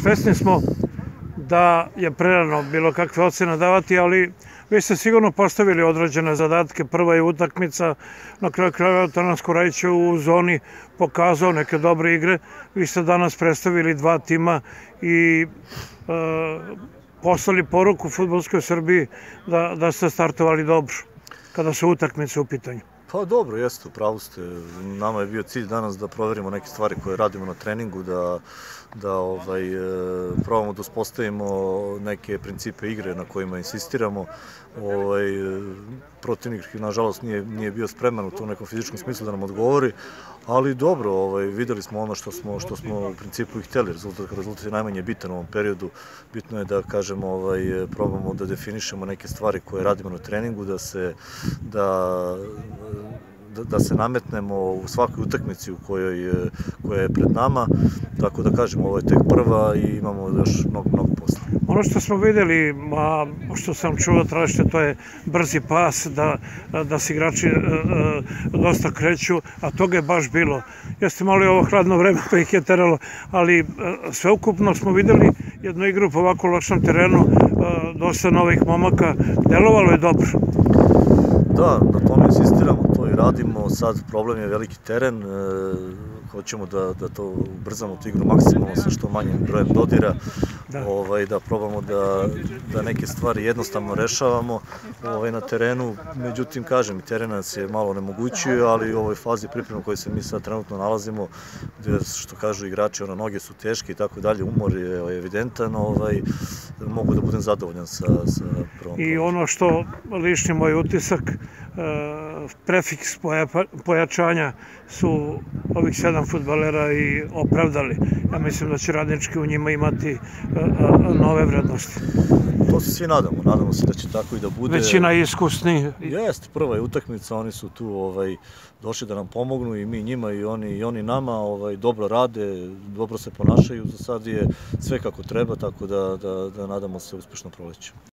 Svesni smo da je prerano bilo kakve ocene davati, ali vi ste sigurno postavili određene zadatke. Prva je utakmica, na kraju krajeva Tanasco Rajić je u zoni pokazao neke dobre igre. Vi ste danas predstavili dva tima i poslali poruku fudbalskoj Srbiji da ste startovali dobro kada su utakmice u pitanju. Pa dobro, jeste, u pravu ste. Nama je bio cilj danas da proverimo neke stvari koje radimo na treningu, da probamo da uspostavimo neke principe igre na kojima insistiramo. Protivnik, nažalost, nije bio spreman u tom nekom fizičkom smislu da nam odgovori, ali dobro, videli smo ono što smo u principu i hteli. Rezultat je najmanje bitan u ovom periodu. Bitno je da, kažemo, probamo da definišemo neke stvari koje radimo na treningu, da se nametnemo u svakoj utakmici koja je pred nama, tako da kažem, ovo je tek prva i imamo još mnogo posla. Ono što smo videli, a što sam čuo tražite, to je brzi pas, da se igrači dosta kreću, a toga je baš bilo. Jeste malo i ovo hladno vreme pa ih je teralo, ali sveukupno smo videli jednu igru po ovako lošem terenu, dosta novih momaka, delovalo je dobro. Da, na tome insistiramo, to i radimo. Sad problem je veliki teren, hoćemo da to ubrzamo, tu igru maksimalno sa što manjim brojem dodira, da probamo da neke stvari jednostavno rešavamo na terenu. Međutim, kažem, i teren nas je malo onemogućio, ali u ovoj fazi pripreme u kojoj se mi sad trenutno nalazimo, gde, što kažu igrači, noge su teške i tako dalje, umor je evidentan, mogu da budem zadovoljan sa prvom. I ono što lični moj utisak, prefiks pojačanja su ovih 7 fudbalera i opravdali. Ja mislim da će Radnički u njima imati nove vrednosti. To se svi nadamo se da će tako i da bude. Većina je iskusni. Jeste, prva je utakmica, oni su tu došli da nam pomognu i mi njima i oni nama, dobro rade, dobro se ponašaju, za sad je sve kako treba, tako da nadamo se uspešno proleće.